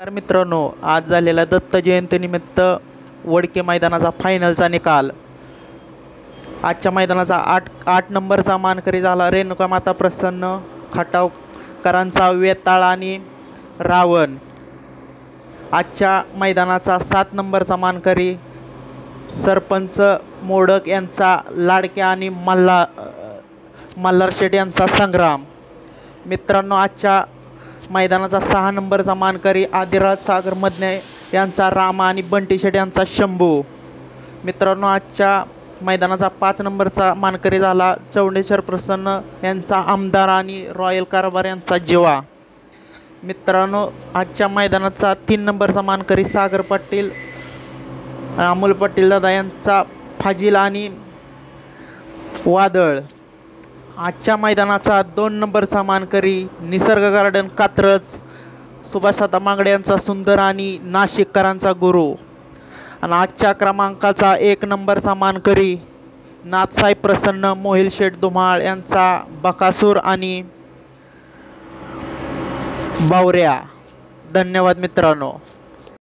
तर मित्रांनो, आज झालेल्या दत्त जयंतीनिमित्त वडके मैदानाचा फायनलचा निकाल. आजच्या मैदानाचा आठ नंबरचा मानकरी झाला रेणुका माता प्रसन्न खटावकरांचा वेताळ आणि रावण. आजच्या मैदानाचा 7 नंबरचा मानकरी सरपंच मोडक यांचा लाडक्या आणि मल्हार शेठ यांचा संग्राम. मित्रांनो, आजच्या मैदानाचा 6 नंबरचा मानकरी आदिराज सागर मदने यांचा रामा आणि बंटी शेठ यांचा शंभू. मित्रांनो, आजच्या मैदानाचा 5 नंबरचा मानकरी झाला चौंडेश्वर प्रसन्न यांचा आमदार आणि रॉयल कारभार यांचा जीवा. मित्रांनो, आजच्या मैदानाचा 3 नंबरचा मानकरी सागर पाटील अमोल पाटील दादा यांचा फाजील आणि वादळ. आजच्या मैदानाचा 2 नंबरचा मानकरी निसर्ग गार्डन कात्रज सुभाषदादा मांगडे यांचा सुंदर आणि नाशिककरांचा गुरु. आणि आजच्या क्रमांकाचा 1 नंबरचा मानकरी नाथसाई प्रसन्न मोहिल शेठ धुमाळ यांचा बकासूर आणि बावऱ्या. धन्यवाद मित्रांनो.